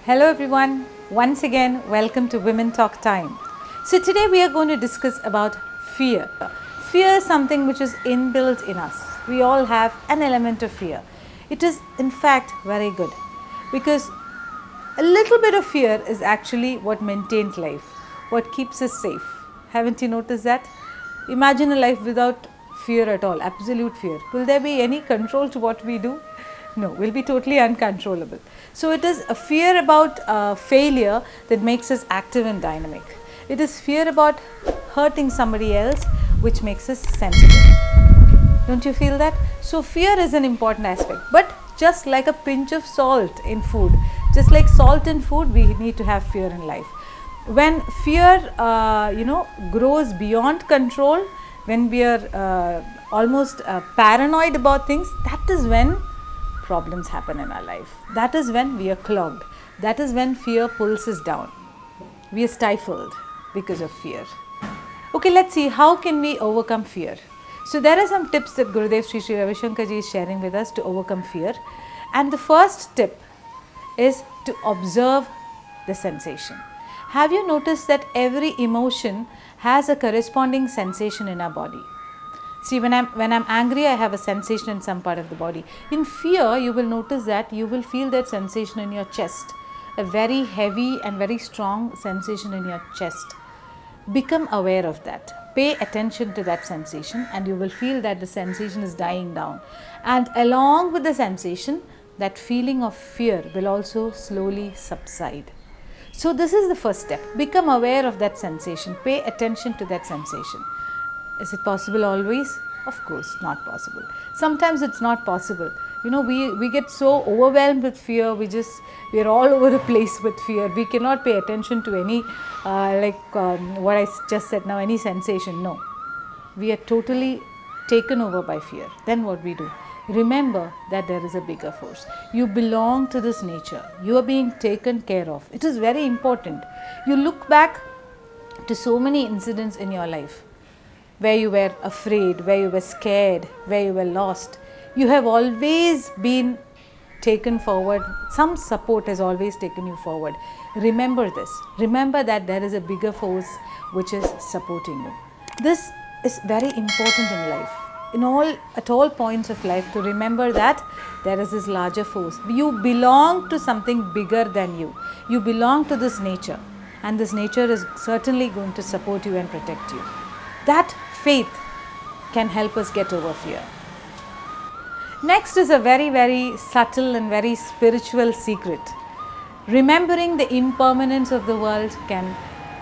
Hello everyone, once again welcome to Women Talk Time. So today we are going to discuss about fear. Fear is something which is inbuilt in us. We all have an element of fear. It is in fact very good because a little bit of fear is actually what maintains life, what keeps us safe. Haven't you noticed that? Imagine a life without fear at all, absolute fear. Will there be any control to what we do? No, we'll be totally uncontrollable. So it is a fear about failure that makes us active and dynamic. It is fear about hurting somebody else which makes us sensitive. Don't you feel that? So fear is an important aspect, but just like a pinch of salt in food, just like salt in food, we need to have fear in life. When fear grows beyond control, when we are almost paranoid about things, that is when problems happen in our life. That is when we are clogged. That is when fear pulls us down. We are stifled because of fear. Okay, let's see how can we overcome fear. So there are some tips that Gurudev Sri Ravi Shankar ji is sharing with us to overcome fear. And the first tip is to observe the sensation. Have you noticed that every emotion has a corresponding sensation in our body? See, when I'm angry, I have a sensation in some part of the body. In fear, you will notice that you will feel that sensation in your chest, a very heavy and very strong sensation in your chest. Become aware of that. Pay attention to that sensation and you will feel that the sensation is dying down. And along with the sensation, that feeling of fear will also slowly subside. So this is the first step. Become aware of that sensation. Pay attention to that sensation. Is it possible always? Of course, not possible. Sometimes it's not possible. You know, we get so overwhelmed with fear. We are all over the place with fear. We cannot pay attention to any, what I just said now, any sensation. No. We are totally taken over by fear. Then what we do? Remember that there is a bigger force. You belong to this nature. You are being taken care of. It is very important. You look back to so many incidents in your life where you were afraid, where you were scared, where you were lost. You have always been taken forward. Some support has always taken you forward. Remember this. Remember that there is a bigger force which is supporting you. This is very important in life. At all points of life, to remember that there is this larger force. You belong to something bigger than you. You belong to this nature, and this nature is certainly going to support you and protect you. That faith can help us get over fear. Next is a very, very subtle and very spiritual secret. Remembering the impermanence of the world can,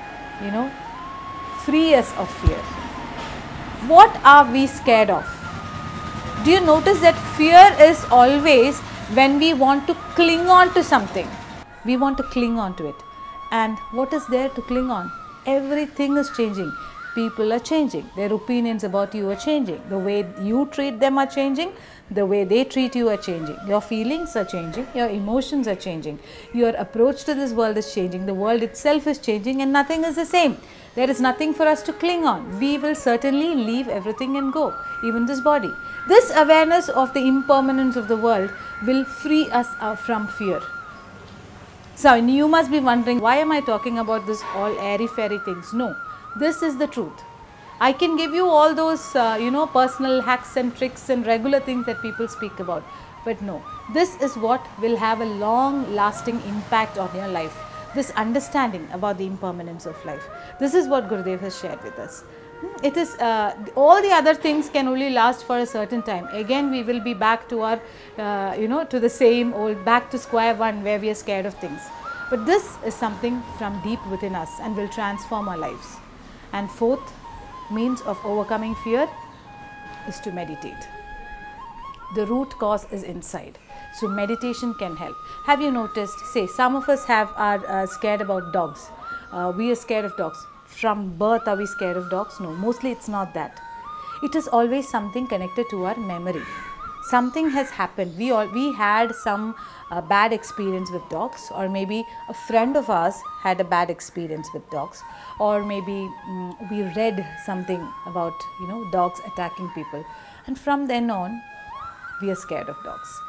free us of fear. What are we scared of? Do you notice that fear is always when we want to cling on to something? We want to cling on to it. And what is there to cling on? Everything is changing. People are changing. Their opinions about you are changing. The way you treat them are changing. The way they treat you are changing. Your feelings are changing. Your emotions are changing. Your approach to this world is changing. The world itself is changing and nothing is the same. There is nothing for us to cling on. We will certainly leave everything and go, even this body. This awareness of the impermanence of the world will free us from fear. So you must be wondering, why am I talking about this all airy-fairy things? No. This is the truth. I can give you all those, personal hacks and tricks and regular things that people speak about. But no, this is what will have a long-lasting impact on your life. This understanding about the impermanence of life. This is what Gurudev has shared with us. It is, all the other things can only last for a certain time. Again, we will be back to our, to the same old, back to square one where we are scared of things. But this is something from deep within us and will transform our lives. And fourth means of overcoming fear is to meditate. The root cause is inside. So meditation can help. Have you noticed, say some of us are scared about dogs. We are scared of dogs. From birth are we scared of dogs? No, mostly it's not that. It is always something connected to our memory. Something has happened. We had some bad experience with dogs, or maybe a friend of ours had a bad experience with dogs, or maybe we read something about dogs attacking people, and from then on we are scared of dogs.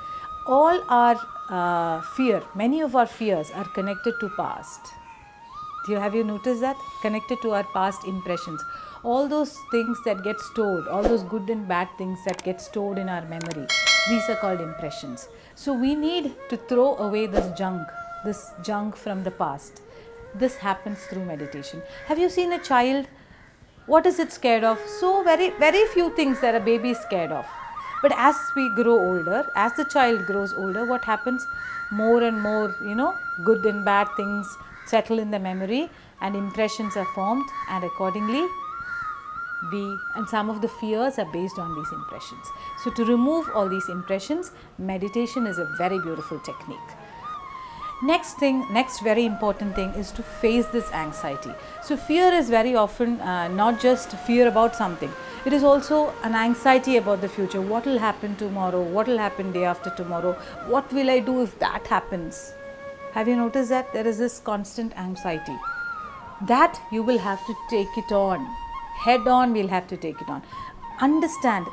all our fear, many of our fears are connected to past. Have you noticed that? Connected to our past impressions. All those things that get stored, all those good and bad things that get stored in our memory, these are called impressions. So we need to throw away this junk from the past. This happens through meditation. Have you seen a child? What is it scared of? So very few things that a baby is scared of. But as we grow older, as the child grows older, what happens? More and more, good and bad things settle in the memory and impressions are formed, and accordingly and some of the fears are based on these impressions. So to remove all these impressions, meditation is a very beautiful technique. Next very important thing is to face this anxiety. So fear is very often not just fear about something. It is also an anxiety about the future. What will happen tomorrow? What will happen day after tomorrow? What will I do if that happens? Have you noticed that there is this constant anxiety? That you will have to take it on. Head on, we'll have to take it on. Understand,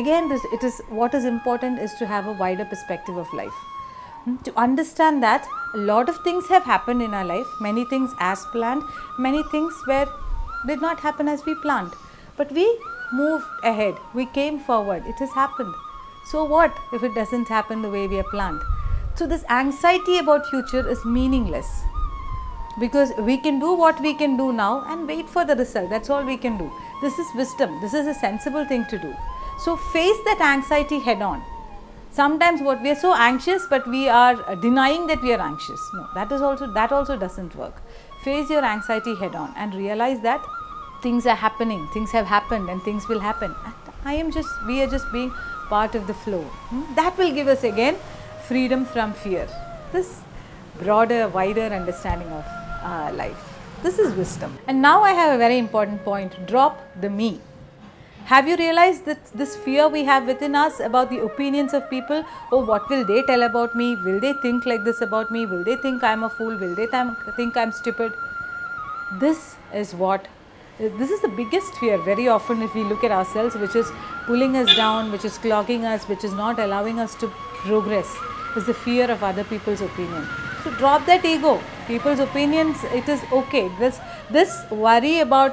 what is important is to have a wider perspective of life. To understand that a lot of things have happened in our life, many things as planned, many things did not happen as we planned. But we moved ahead, we came forward, it has happened. So what if it doesn't happen the way we have planned? So this anxiety about future is meaningless, because we can do what we can do now and wait for the result. That's all we can do. This is wisdom. This is a sensible thing to do. So face that anxiety head on. Sometimes we are so anxious, but we are denying that we are anxious. No, that also doesn't work. Face your anxiety head on and realize that things are happening, things have happened, and things will happen. And we are just being part of the flow. That will give us again freedom from fear. This broader, wider understanding of life. This is wisdom. And now I have a very important point. Drop the me. Have you realized that this fear we have within us about the opinions of people? Oh, what will they tell about me? Will they think like this about me? Will they think I am a fool? Will they think I am stupid? This is the biggest fear very often if we look at ourselves, which is pulling us down, which is clogging us, which is not allowing us to progress, is the fear of other people's opinion. So drop that ego. People's opinions, it is okay. This worry about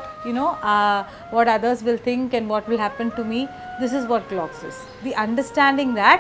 what others will think and what will happen to me, this is what clogs us. The understanding that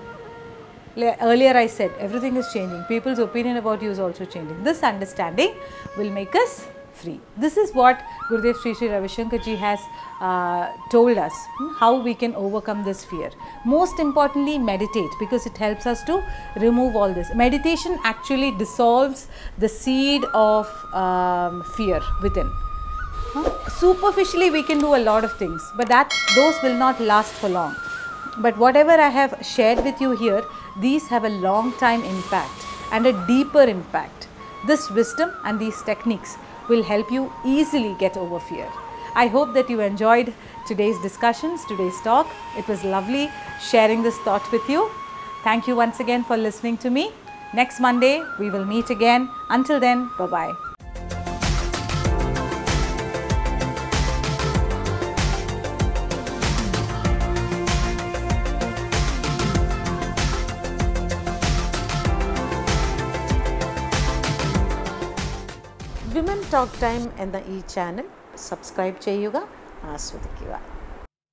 earlier I said everything is changing. People's opinion about you is also changing. This understanding will make us free. This is what Gurudev Sri Sri Ravi Shankar ji has told us, how we can overcome this fear. Most importantly, meditate, because it helps us to remove all this. Meditation actually dissolves the seed of fear within. Superficially we can do a lot of things, but those will not last for long. But whatever I have shared with you here, these have a long time impact and a deeper impact. This wisdom and these techniques will help you easily get over fear. I hope that you enjoyed today's discussions, today's talk. It was lovely sharing this thought with you. Thank you once again for listening to me. Next Monday, we will meet again. Until then, bye-bye. Women talk time എന്ന ഈ channel subscribe ചെയ്യുക, ആസ്വദിക്കുക.